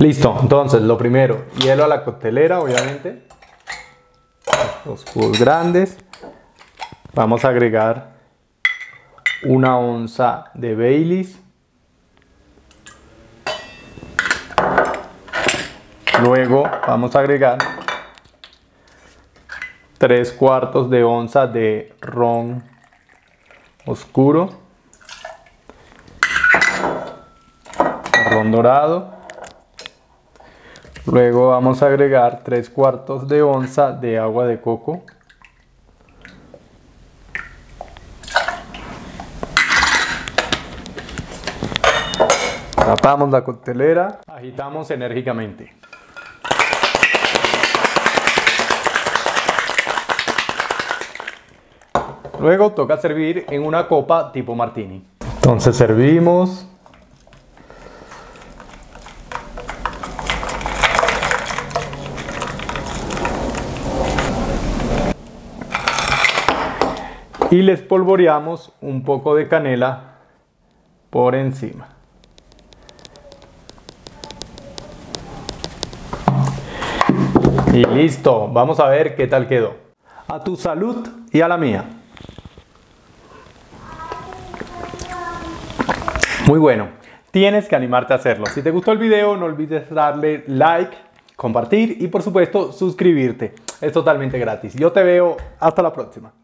Listo, entonces lo primero, hielo a la coctelera, obviamente. Los cubos grandes. Vamos a agregar 1 onza de Baileys. Luego vamos a agregar 3/4 de onza de ron oscuro, ron dorado. Luego vamos a agregar 3/4 de onza de agua de coco. Tapamos la coctelera, agitamos enérgicamente. Luego toca servir en una copa tipo martini. Entonces servimos. Y les espolvoreamos un poco de canela por encima. Y listo, vamos a ver qué tal quedó. A tu salud y a la mía. Muy bueno, tienes que animarte a hacerlo. Si te gustó el video, no olvides darle like, compartir y por supuesto suscribirte. Es totalmente gratis. Yo te veo hasta la próxima.